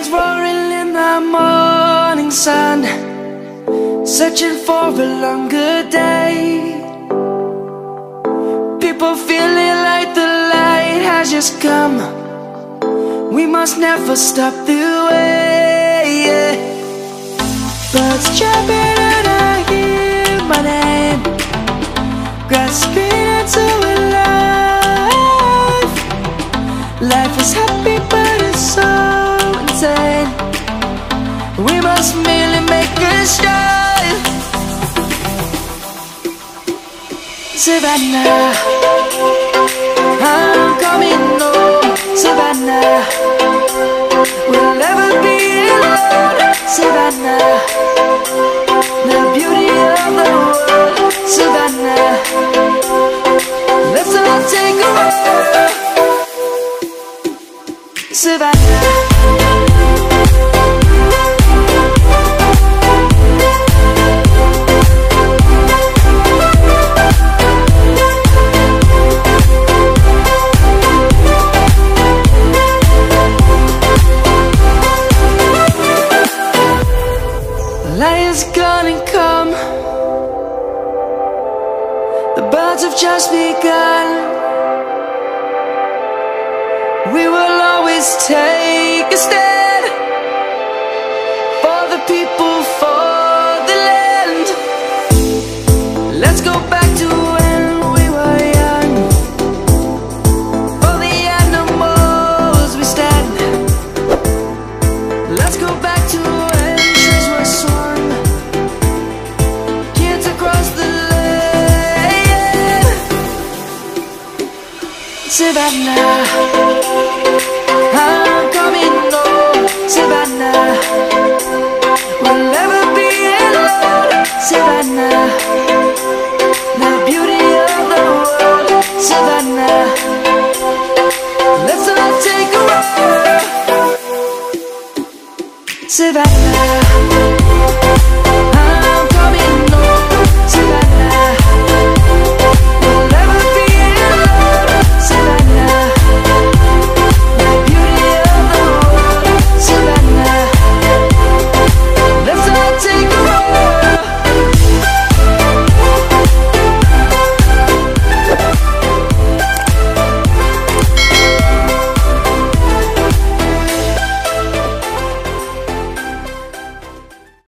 roaring in the morning sun, searching for a longer day. People feeling like the light has just come. We must never stop the way. Birds chirping and I hear my name, grasping into a life. Life is happy but it's so insane. We must merely make a start. Savannah, I'm coming home. Savannah, we'll never be alone. Savannah, the beauty of the world. Savannah, let's all take a walk. Savannah, light is gonna come. The birds have just begun. We will always take a stand for the people, for the land. Let's go back to when we were young. For the animals we stand. Let's go back to when trees were swung, kids across the land. Savannah, I'm coming home. Savannah, we'll never be alone. Savannah, the beauty of the world. Savannah, let's all take a walk. Savannah.